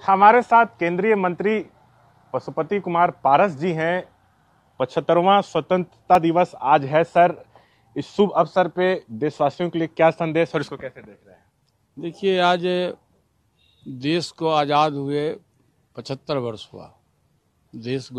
हमारे साथ केंद्रीय मंत्री पशुपति कुमार पारस जी हैं। 75वां स्वतंत्रता दिवस आज है सर। इस शुभ अवसर पे देशवासियों के लिए क्या संदेश और इसको कैसे देख रहे हैं? देखिए, आज देश को आज़ाद हुए 75 वर्ष हुआ। देश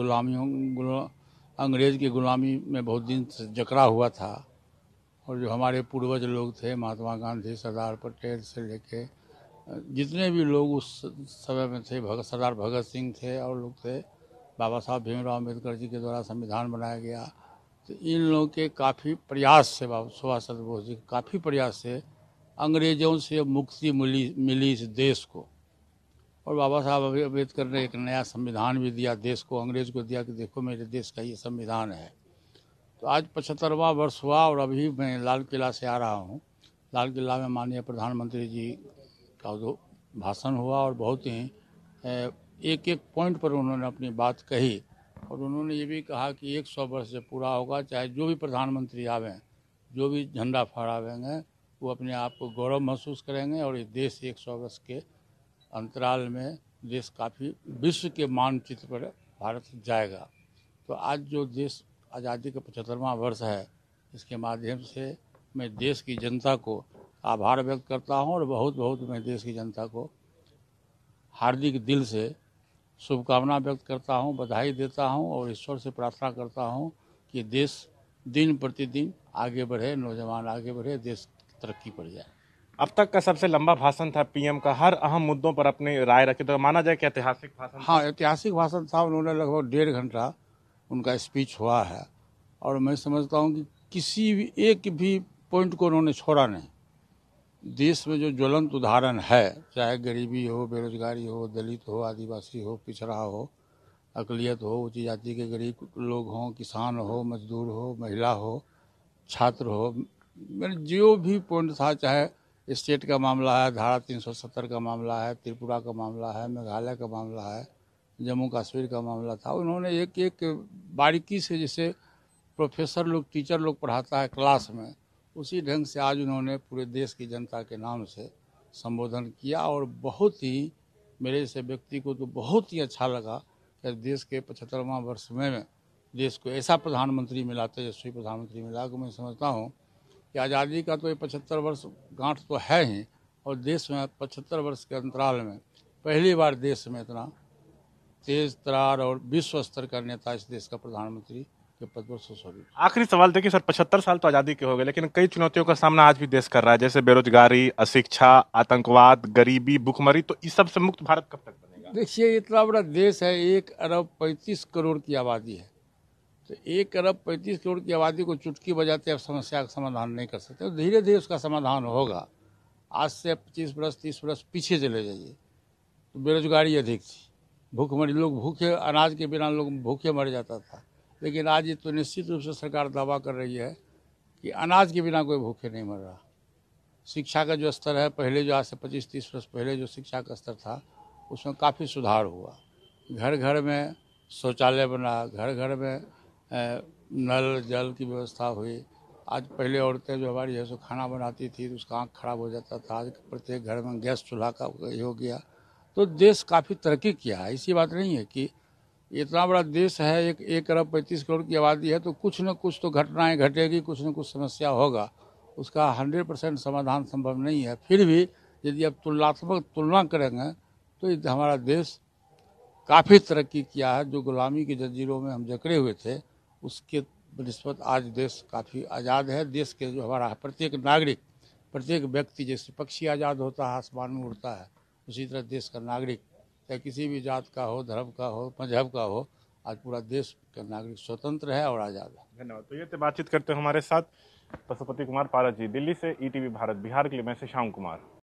अंग्रेज की गुलामी में बहुत दिन से जकड़ा हुआ था और जो हमारे पूर्वज लोग थे, महात्मा गांधी, सरदार पटेल से लेके जितने भी लोग उस समय में थे, सरदार भगत सिंह थे और लोग थे, बाबा साहब भीमराव अम्बेडकर जी के द्वारा संविधान बनाया गया। तो इन लोगों के काफ़ी प्रयास से, बाबा सुभाष चंद्र बोस जी के काफ़ी प्रयास से अंग्रेज़ों से मुक्ति मिली इस देश को। और बाबा साहब अम्बेडकर ने एक नया संविधान भी दिया देश को, अंग्रेज़ को दिया कि देखो मेरे देश का ये संविधान है। तो आज 75वां वर्ष हुआ और अभी मैं लाल किला से आ रहा हूँ। लाल किला में माननीय प्रधानमंत्री जी का जो भाषण हुआ और बहुत ही एक एक पॉइंट पर उन्होंने अपनी बात कही और उन्होंने ये भी कहा कि 100 वर्ष जब पूरा होगा, चाहे जो भी प्रधानमंत्री आवें, जो भी झंडा फहरावेंगे, वो अपने आप को गौरव महसूस करेंगे और ये देश 100 वर्ष के अंतराल में देश काफ़ी विश्व के मानचित्र पर भारत जाएगा। तो आज जो देश आज़ादी का 75वां वर्ष है, इसके माध्यम से मैं देश की जनता को आभार व्यक्त करता हूं और बहुत बहुत मैं देश की जनता को हार्दिक दिल से शुभकामना व्यक्त करता हूं, बधाई देता हूं और ईश्वर से प्रार्थना करता हूं कि देश दिन प्रतिदिन आगे बढ़े, नौजवान आगे बढ़े, देश तरक्की पर जाए। अब तक का सबसे लंबा भाषण था पीएम का, हर अहम मुद्दों पर अपनी राय रखी, तो माना जाए कि ऐतिहासिक भाषण? हाँ, ऐतिहासिक भाषण था। उन्होंने लगभग 1.5 घंटा उनका स्पीच हुआ है और मैं समझता हूँ कि किसी भी एक भी पॉइंट को उन्होंने छोड़ा नहीं। देश में जो ज्वलंत उदाहरण है, चाहे गरीबी हो, बेरोजगारी हो, दलित हो, आदिवासी हो, पिछड़ा हो, अकलियत हो, ऊंची जाति के गरीब लोग हों, किसान हो, मजदूर हो, महिला हो, छात्र हो, मैंने जो भी पॉइंट था, चाहे स्टेट का मामला है, धारा 370 का मामला है, त्रिपुरा का मामला है, मेघालय का मामला है, जम्मू कश्मीर का मामला था, उन्होंने एक एक बारीकी से, जैसे प्रोफेसर लोग, टीचर लोग पढ़ाता है क्लास में, उसी ढंग से आज उन्होंने पूरे देश की जनता के नाम से संबोधन किया और बहुत ही, मेरे जैसे व्यक्ति को तो बहुत ही अच्छा लगा कि देश के 75वां वर्ष में देश को ऐसा प्रधानमंत्री मिला, तेजस्वी प्रधानमंत्री मिला कि मैं समझता हूँ कि आज़ादी का तो ये 75 वर्ष गांठ तो है ही, और देश में 75 वर्ष के अंतराल में पहली बार देश में इतना तेज तरार और विश्व स्तर का नेता इस देश का प्रधानमंत्री के पद पर सुशोभित। आखिरी सवाल, देखिए सर, 75 साल तो आजादी के हो गए, लेकिन कई चुनौतियों का सामना आज भी देश कर रहा है, जैसे बेरोजगारी, अशिक्षा, आतंकवाद, गरीबी, भुखमरी। तो इस सब से मुक्त भारत कब तक बनेगा? देखिए, इतना बड़ा देश है, 1 अरब 35 करोड़ की आबादी है। तो 1 अरब 35 करोड़ की आबादी को चुटकी बजाते आप समस्या का समाधान नहीं कर सकते। तो धीरे धीरे उसका समाधान होगा। आज से 25 वर्ष 30 वर्ष पीछे चले जाइए तो बेरोजगारी अधिक थी, भूखमरी, लोग भूखे, अनाज के बिना लोग भूखे मर जाता था। लेकिन आज ये तो निश्चित रूप से सरकार दावा कर रही है कि अनाज के बिना कोई भूखे नहीं मर रहा। शिक्षा का जो स्तर है, पहले जो आज से 25-30 वर्ष पहले जो शिक्षा का स्तर था, उसमें काफ़ी सुधार हुआ। घर घर में शौचालय बना, घर घर में नल जल की व्यवस्था हुई। आज पहले औरतें जो हमारी है सो खाना बनाती थी तो उसका आँख खराब हो जाता था, आज प्रत्येक घर में गैस चूल्हा का ये हो गया। तो देश काफ़ी तरक्की किया है। ऐसी बात नहीं है कि इतना बड़ा देश है, 1 अरब 35 करोड़ की आबादी है, तो कुछ न कुछ तो घटनाएं घटेगी, कुछ न कुछ समस्या होगा। उसका 100% समाधान संभव नहीं है। फिर भी यदि आप तुलनात्मक तुलना करेंगे तो हमारा देश काफ़ी तरक्की किया है। जो गुलामी की जंजीरों में हम जकड़े हुए थे, उसके निस्बत आज देश काफ़ी आज़ाद है। देश के जो हमारा प्रत्येक नागरिक, प्रत्येक व्यक्ति, जैसे पक्षी आज़ाद होता है, आसमान में उड़ता है, उसी तरह देश का नागरिक, चाहे किसी भी जात का हो, धर्म का हो, मजहब का हो, आज पूरा देश का नागरिक स्वतंत्र है और आज़ाद है। धन्यवाद। तो ये थे बातचीत करते हैं हमारे साथ पशुपति कुमार पारस जी। दिल्ली से ईटीवी भारत बिहार के लिए मैं शशांक कुमार।